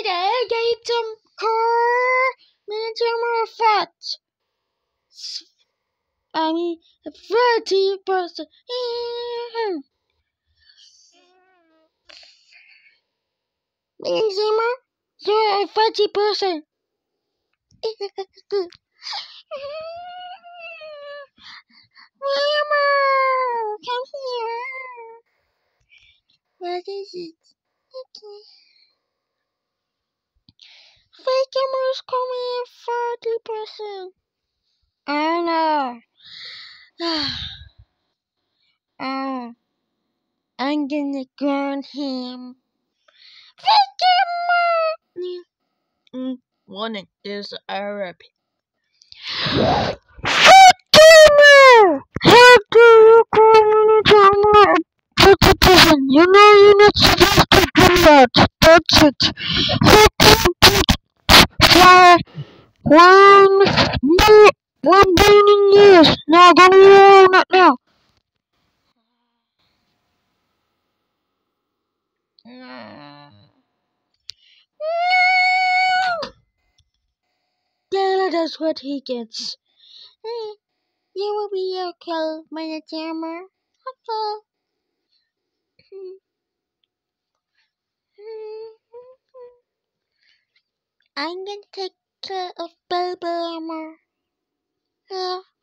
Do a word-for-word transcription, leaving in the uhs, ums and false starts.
I get some car manager fat. I mean, thirty percent. Manager, you're thirty percent. Elmo, come here. What is it? Okay. Fake Elmo's coming at forty percent. Oh no. Oh, I'm gonna ground him. Fake Elmo! Mm, one is Arab. Fake Elmo! How do you communicate more? Fifty percent. You know you're not supposed to do that. That's it. For one, more, one billion years. Now go on it now. Yeah, that's what he gets. Hey, you will be okay, my tamer. Okay. I'm gonna take care of baby armor. Yeah.